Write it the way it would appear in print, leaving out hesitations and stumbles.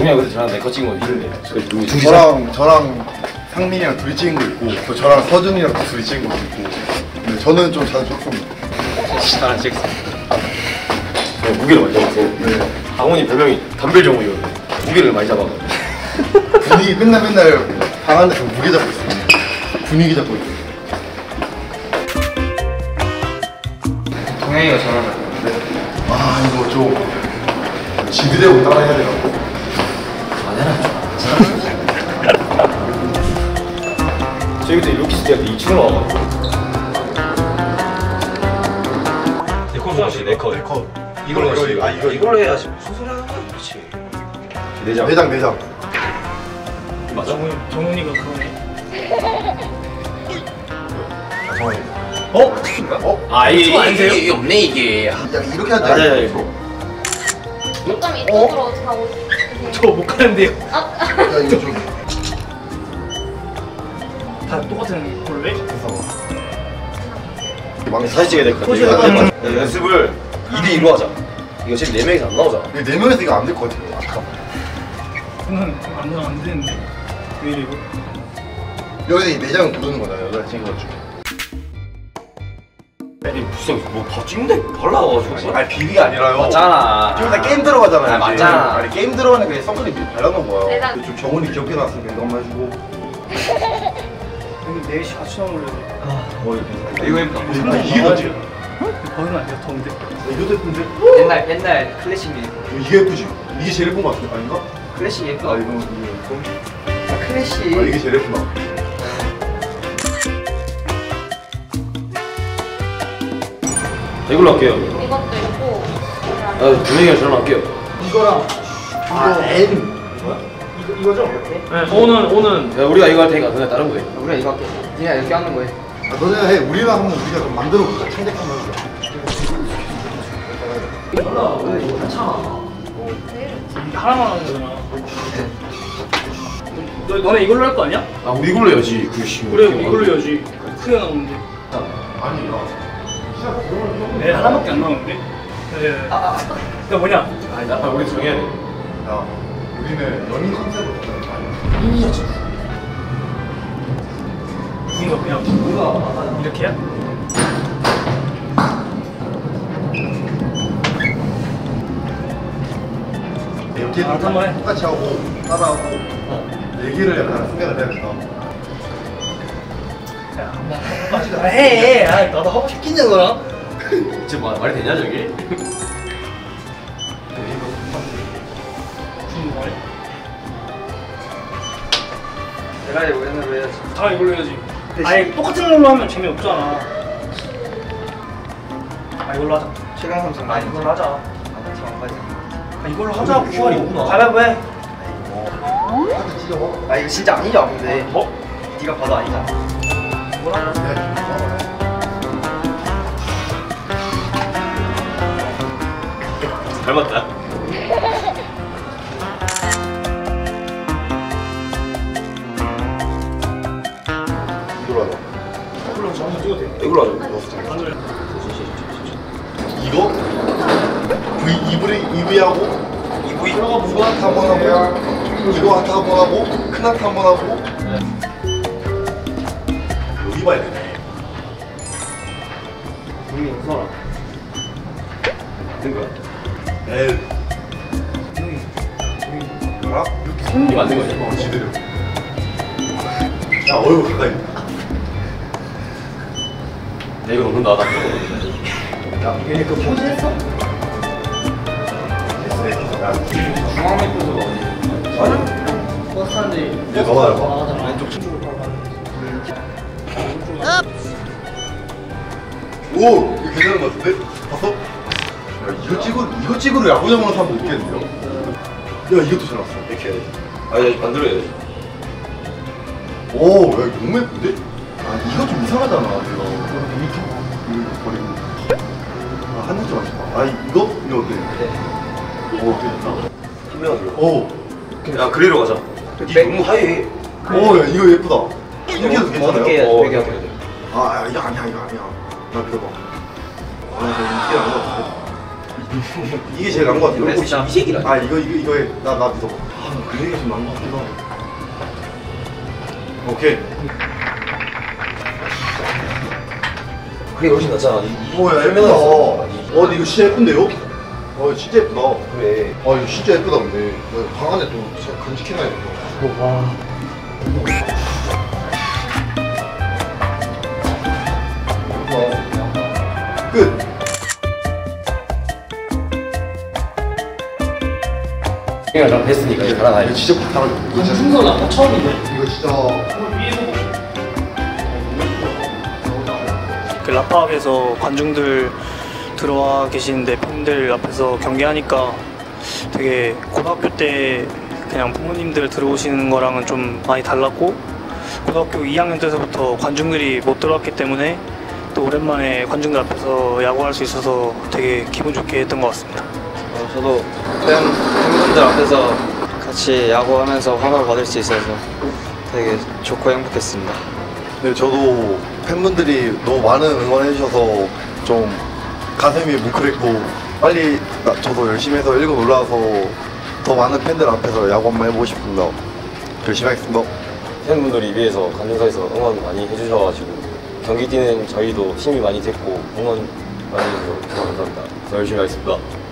동현이 그때 저랑 내거 찍은 거 있는데 저랑 상민이랑 둘이 찍은 거 있고 또 저랑 서준이랑 둘이 찍은 거 있고 근데 저는 좀 자주 줬습니다. 나랑 찍었어. 무게를 많이 잡았어. 네. 강원이 별명이 담벨정우였는데 무게를 많이 잡아. 분위기 맨날 방 안에서 무게 잡고 있어요. 분위기 잡고 있어요. 동현이가 전화를 했는데 아 이거 좀 지드래곤 따라해야 되나? 저희 그때 루키스티한테 2층으로 와가지고 내 컷. 이걸로 해야지. 이걸로 해야지. 무슨 소리 하는 거야? 그렇지. 내장. 맞아? 정훈이가 그러네. 정원이. 어? 친구인가? 아 이거 아니세요? 이게 없네 이게. 야 이렇게 하자. 맞아. 좀 이쪽으로 가고 저 못 가는데요. 야 이거 좀. 다 똑같은 걸로 해? 사진 찍어야 될 것 같아. 연습을 2대2로 하자. 이거 지금 4명이서 안 나오잖아. 4명에서 이거 안 될 것 같아요. 아까. 저는 안 되는데. 왜 이래 이거? 여기서 이 내장을 고르는 거잖아요. 여기서 찍은 거 중. 아니 무슨 뭐다 찍는데 발라가지고. 아니 비비가 아니라요. 맞잖아. 지금 다 게임 들어가잖아요. 아, 맞잖아. 아니 게임 들어가는 게 선크림 미리 발라놓은 거야. 내장. 좀 정훈이 귀엽게 나왔으니까 이거 한번 해주고. 근데 4시 같이 나오려고. 이거 예쁘다. 이게 더지? 버는 안 돼요, 더운데. 이것도 예쁜데? 옛날 클래식 뮤직. 이게 예쁘지? 이게 제일 예쁜 거 같은데 아닌가? 클래식 예쁘다. 아 이거 예쁜? 클래식. 아 이게 제일 예쁘다. 이걸로 할게요. 이것도 있고 동현이가 저랑 할게요. 이거랑 N. 이거죠? 네. 오는 야, 우리가 이거 할 테니까 너네 다른 거 해. 우리가 이거 할게. 니가 이렇게 하는 거야. 아 너네가 해. 우리가 한번 우리가 좀 만들어 보자. 창작 한번 해보자. 이게 하나만 하는 거잖아. 너네 이걸로 할 거 아니야? 아 우리 이걸로 해야지. 그씨. 그래, 이걸로 해야지. 크게 나오는데. 아니야. 네, 하나밖에 안 나오는데? 네. 그니까 뭐냐? 아니 나 우리 정해야 돼. 야 우리는 연인 컨셉으로 가자. 이거 그냥 이렇게 해야? 이렇게 한번 해. 똑같이 하고 따라하고 얘기를 약간 생각을 해야 된다. 야, 한번 해. 아, 나도 하고 싶긴 해, 너랑. 지금 말이 되냐 저기? 무슨 말이야? 내가 이거 옛날로 해야지. 다 이걸로 해야지. 아니, 똑같은 걸로 하면 재미없잖아. 아, 이걸로 하자. 최강 삼성. 아, 이걸로 하자. 맞아. 아, 이걸로 하자고. 슈알이 있구나. 가위바위보 해. 아 이거 진짜 아니죠, 근데. 뭐? 네가 봐도 아니잖아. 뭐라? 닮았다. 이걸로 하자. 이걸로 한번 찍어도 돼. 이걸로 하자. 안 그래. 이거 EV하고 EV. 이거 하트 한번 하고 이거 하트 한번 하고 큰 하트 한번 하고 여기 봐야 되네. 동현이 형 써라. 된 거야? L. 알아? 이거 만든 거지? 지드려. 야 얼굴 가까이. 내 이거 넣는다. 나 얘네 그 포즈 했어? 중앙 맵에서 어디? 버스 타는데. 얘 너가 알아? 왼쪽 친구로 오! 이거 괜찮은 거 같은데? 봤어? 야 이거 찍으러 야구장 오는 사람 못 있겠는데요? 야 이것도 잘 났어. 이렇게 해야 돼. 아 이제 반대로 해야 돼. 오! 야 이거 너무 예쁜데? 아 이거 좀 이상하잖아 이거 이거 버리고 아 한국 좀 아쉽다. 아 이거? 이거 어때? 오 어때? 한명만 들어. 오! 야 그리로 가자. 니 너무 하얘. 오! 야 이거 예쁘다. 이게도 괜찮아요? 어둡게 해야지. 아 야, 이거 아니야 이거 아니야. 나 믿어봐. 아 이거 인기가 안것 같은데? 이게 제일 나은 것 같아. 이거 진짜 이 새끼라. 아 이거에 나 믿어. 그 얘기가 좀 나은 것 같기도 하고. 오케이. 그게 훨씬 낫잖아. 오야 예쁘다. 근데 이거 진짜 예쁜데요? 진짜 예쁘다. 그래. 이거 진짜 예쁘다 근데. 방 안에 또 간직해놔야겠다. 끝. 그냥 난 됐으니까 이제 달아나야지. 진짜 딱 달아줘. 이거 진짜 순서 나 처음인데. 이거 진짜. 그 라파업에서 관중들 들어와 계시는데 팬들 앞에서 경기하니까 되게 고등학교 때 그냥 부모님들 들어오시는 거랑은 좀 많이 달랐고 고등학교 2학년 때서부터 관중들이 못 들어왔기 때문에 또 오랜만에 관중들 앞에서 야구할 수 있어서 되게 기분 좋게 했던 것 같습니다. 저도 팬분들 앞에서 같이 야구하면서 환호를 받을 수 있어서 되게 좋고 행복했습니다. 네, 저도 팬분들이 너무 많은 응원해 주셔서 좀 가슴이 뭉클했고 빨리 저도 열심히 해서 1군 올라와서 더 많은 팬들 앞에서 야구 한번 해보고 싶습니다. 열심히 하겠습니다. 팬분들이 위에서 관중석에서 응원 많이 해주셔가지고 경기 뛰는 저희도 힘이 많이 됐고 응원 많이 해주셔서 감사합니다. 더 열심히 하겠습니다.